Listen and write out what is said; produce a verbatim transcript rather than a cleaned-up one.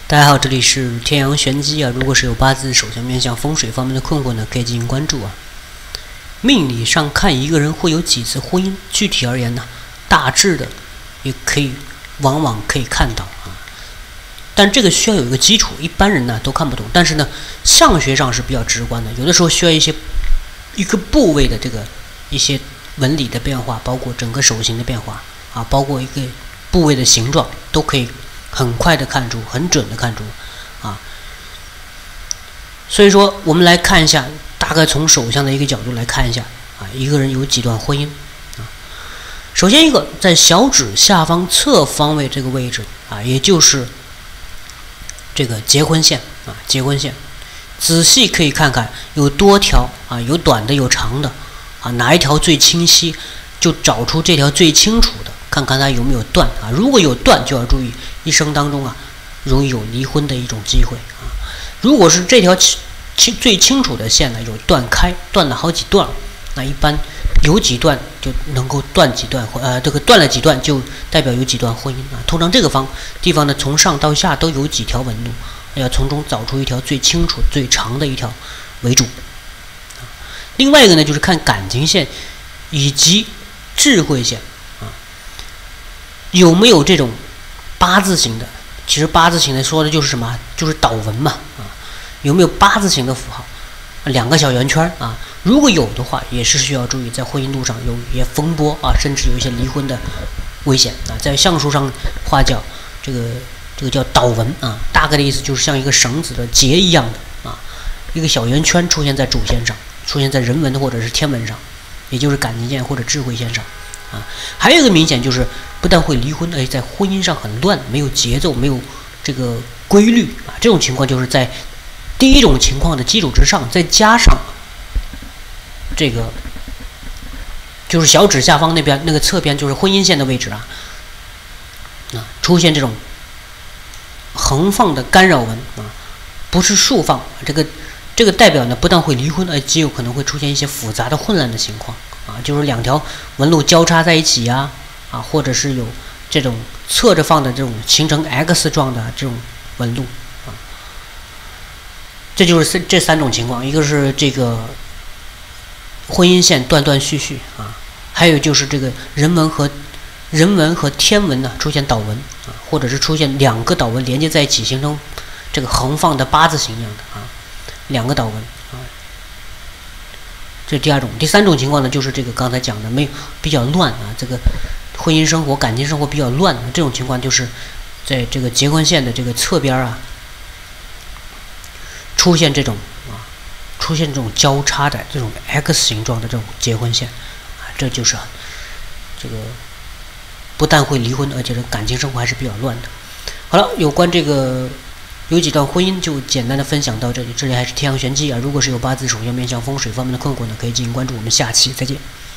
大家好，这里是天阳玄机啊。如果是有八字、手相、面相、风水方面的困惑呢，可以进行关注啊。命理上看一个人会有几次婚姻，具体而言呢，大致的也可以，往往可以看到啊。但这个需要有一个基础，一般人呢都看不懂。但是呢，相学上是比较直观的，有的时候需要一些一个部位的这个一些纹理的变化，包括整个手型的变化啊，包括一个部位的形状，都可以很快的看出，很准的看出啊。所以说，我们来看一下，大概从手相的一个角度来看一下啊，一个人有几段婚姻啊。首先一个在小指下方侧方位这个位置啊，也就是这个结婚线啊，结婚线，仔细可以看看有多条啊，有短的有长的啊，哪一条最清晰，就找出这条最清楚的，看看它有没有断啊。如果有断，就要注意一生当中啊，容易有离婚的一种机会啊。如果是这条清最清楚的线呢，有断开，断了好几段，那一般有几段就能够断几段，呃，这个断了几段就代表有几段婚姻啊。通常这个方地方呢，从上到下都有几条纹路，要从中找出一条最清楚、最长的一条为主。另外一个呢，就是看感情线以及智慧线啊，有没有这种八字形的？其实八字形的说的就是什么？就是倒纹嘛啊，有没有八字形的符号？两个小圆圈啊，如果有的话，也是需要注意，在婚姻路上有一些风波啊，甚至有一些离婚的危险啊。在相术上话叫这个这个叫倒纹啊，大概的意思就是像一个绳子的结一样的啊，一个小圆圈出现在主线上，出现在人文或者是天文上，也就是感情线或者智慧线上啊。还有一个明显就是不但会离婚，而且在婚姻上很乱，没有节奏，没有这个规律啊。这种情况就是在第一种情况的基础之上，再加上这个就是小指下方那边那个侧边就是婚姻线的位置啊，啊出现这种横放的干扰纹啊，不是竖放，这个这个代表呢，不但会离婚，而且有可能会出现一些复杂的混乱的情况啊，就是两条纹路交叉在一起呀，啊，或者是有这种侧着放的这种形成 X 状的这种纹路啊，这就是这三种情况，一个是这个婚姻线断断续续啊，还有就是这个人文和人文和天文呢出现倒纹啊，或者是出现两个倒纹连接在一起，形成这个横放的八字形一样的啊。两个倒纹啊，这是第二种。第三种情况呢，就是这个刚才讲的没有比较乱啊，这个婚姻生活、感情生活比较乱啊，这种情况就是在这个结婚线的这个侧边啊，出现这种啊，出现这种交叉的这种 X 形状的这种结婚线啊，这就是这个不但会离婚，而且这感情生活还是比较乱的。好了，有关这个。有几段婚姻就简单的分享到这里，这里还是天阳玄机啊。如果是有八字、手相、面相、风水方面的困惑呢，可以进行关注。我们下期再见。